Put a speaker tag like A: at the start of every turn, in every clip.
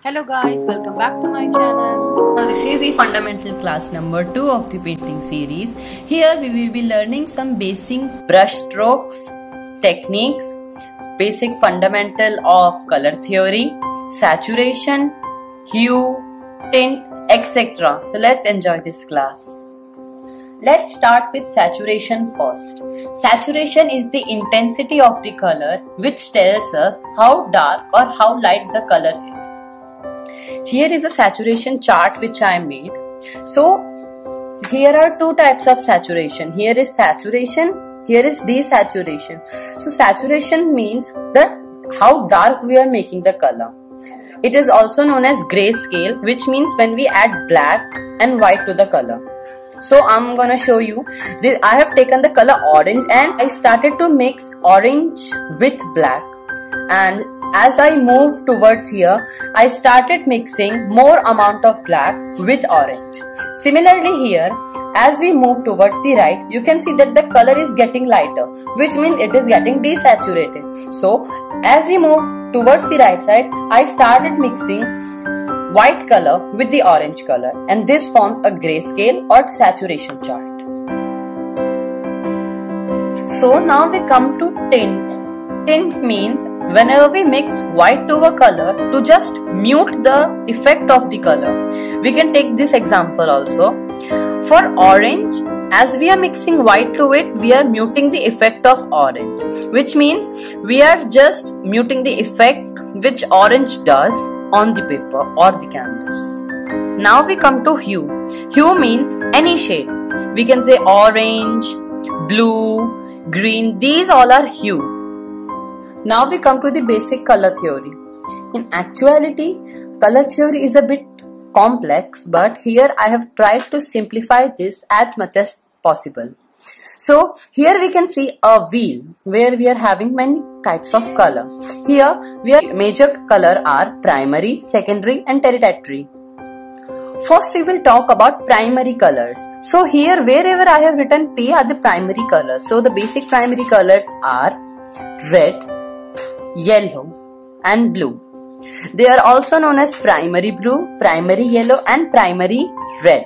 A: Hello guys, welcome back to my channel.
B: This is the fundamental class number 2 of the painting series. Here we will be learning some basic brush strokes, techniques, basic fundamental of color theory, saturation, hue, tint, etc. So let's enjoy this class. Let's start with saturation first. Saturation is the intensity of the color which tells us how dark or how light the color is. Here is a saturation chart which I made. So here are two types of saturation. Here is saturation, here is desaturation. So saturation means that how dark we are making the color. It is also known as grayscale, which means when we add black and white to the color. So I'm gonna show you this. I have taken the color orange and I started to mix orange with black, and as I moved towards here, I started mixing more amount of black with orange. Similarly here, as we move towards the right, you can see that the color is getting lighter, which means it is getting desaturated. So as we move towards the right side, I started mixing white color with the orange color, and this forms a grayscale or saturation chart. So now we come to tint. Tint means whenever we mix white to a color to just mute the effect of the color. We can take this example also. For orange, as we are mixing white to it, we are muting the effect of orange, which means we are just muting the effect which orange does on the paper or the canvas. Now we come to hue. Hue means any shade. We can say orange, blue, green. These all are hue. Now we come to the basic color theory. In actuality, color theory is a bit complex, but here I have tried to simplify this as much as possible. So here we can see a wheel where we are having many types of color. Here major color are primary, secondary and tertiary. First we will talk about primary colors. So here wherever I have written P are the primary colors. So the basic primary colors are red, yellow and blue. They are also known as primary blue, primary yellow and primary red.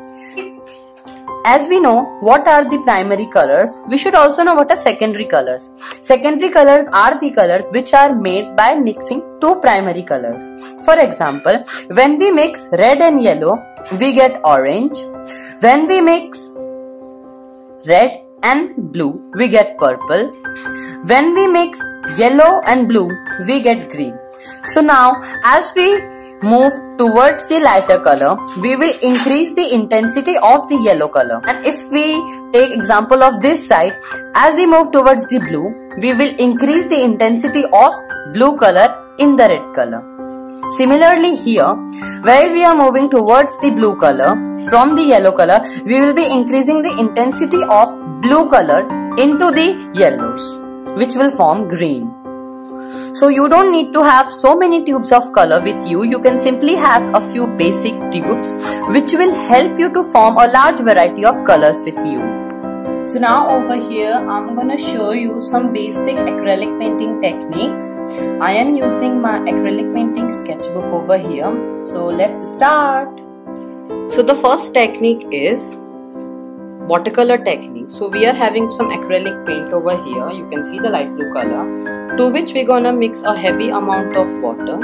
B: As we know what are the primary colors, we should also know what are secondary colors. Secondary colors are the colors which are made by mixing two primary colors. For example, when we mix red and yellow, we get orange. When we mix red and blue, we get purple. When we mix yellow and blue, we get green. So now as we move towards the lighter color, we will increase the intensity of the yellow color. And if we take example of this side, as we move towards the blue, we will increase the intensity of blue color in the red color. Similarly here, while we are moving towards the blue color from the yellow color, we will be increasing the intensity of blue color into the yellows, which will form green. So you don't need to have so many tubes of color with you. You can simply have a few basic tubes which will help you to form a large variety of colors with you. So now over here I'm gonna show you some basic acrylic painting techniques. I am using my acrylic painting sketchbook over here. So let's start. So the first technique is watercolor technique. So we are having some acrylic paint over here. You can see the light blue color, to which we're gonna mix a heavy amount of water,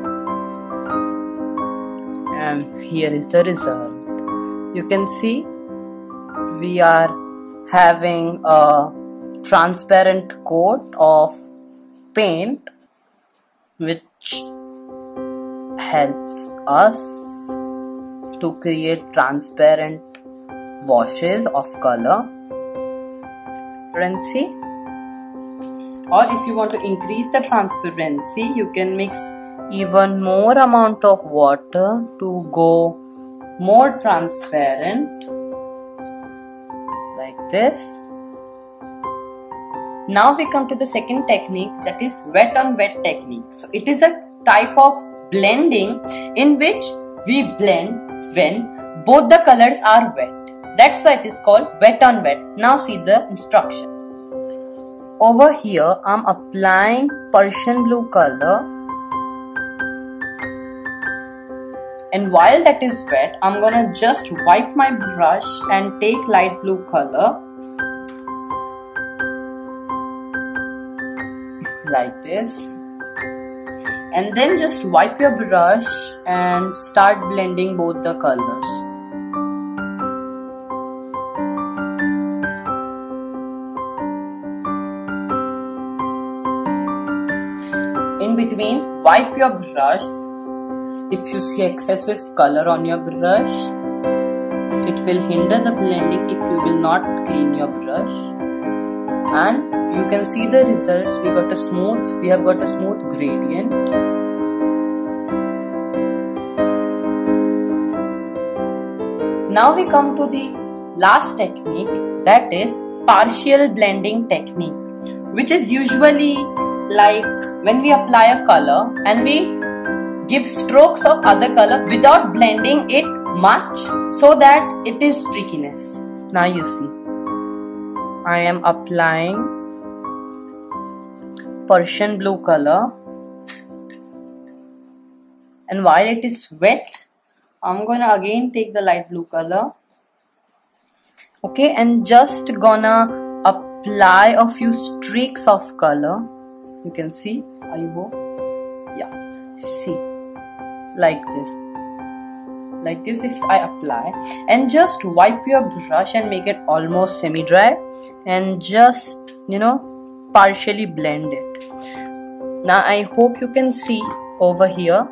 B: and here is the result. You can see we are having a transparent coat of paint which helps us to create transparent washes of color. Transparency, or if you want to increase the transparency, you can mix even more amount of water to go more transparent, like this. Now we come to the second technique, that is wet on wet technique. So it is a type of blending in which we blend when both the colors are wet. That's why it is called wet on wet. Now see the instruction. Over here I'm applying Persian blue color And while that is wet, I'm gonna just wipe my brush and take light blue color like this, and then just wipe your brush and start blending both the colors. In between, wipe your brush. If you see excessive color on your brush, it will hinder the blending if you will not clean your brush. And you can see the results. We have got a smooth gradient. Now we come to the last technique, that is partial blending technique, which is usually like when we apply a color and we give strokes of other color without blending it much so that it is streakiness. Now you see, I am applying Persian blue color, and while it is wet, I'm gonna again take the light blue color, okay, and just gonna apply a few streaks of color. You can see, I hope, yeah, see, like this if I apply, and just wipe your brush and make it almost semi-dry and just, you know, partially blend it. Now I hope you can see over here,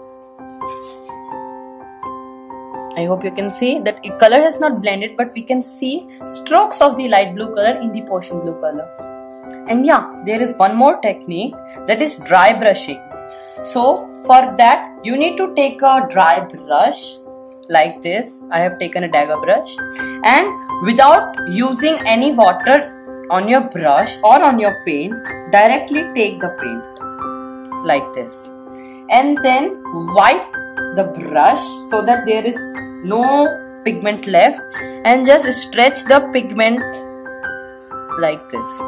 B: I hope you can see that color has not blended, but we can see strokes of the light blue color in the Persian blue color. And yeah, there is one more technique, that is dry brushing. So for that, you need to take a dry brush like this. I have taken a dagger brush, and without using any water on your brush or on your paint, directly take the paint like this, and then wipe the brush so that there is no pigment left, and just stretch the pigment like this.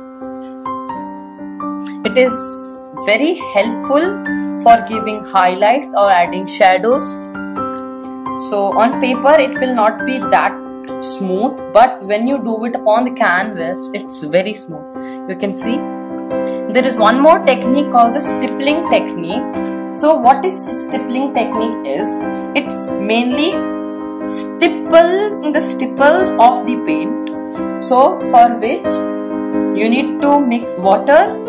B: It is very helpful for giving highlights or adding shadows. So on paper it will not be that smooth, but when you do it upon the canvas, it's very smooth. You can see there is one more technique called the stippling technique. So what is stippling technique is, it's mainly the stipples of the paint. So for which you need to mix water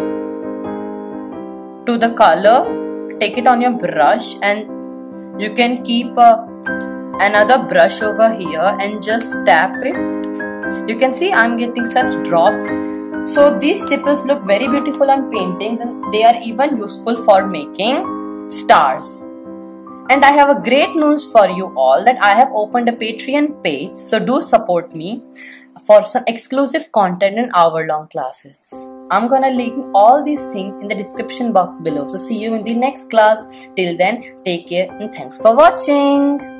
B: to the color, take it on your brush, and you can keep another brush over here and just tap it. You can see I'm getting such drops. So these stipples look very beautiful on paintings, and they are even useful for making stars. And I have a great news for you all, that I have opened a Patreon page, so do support me for some exclusive content and hour-long classes. I'm gonna link all these things in the description box below. So see you in the next class. Till then, take care and thanks for watching.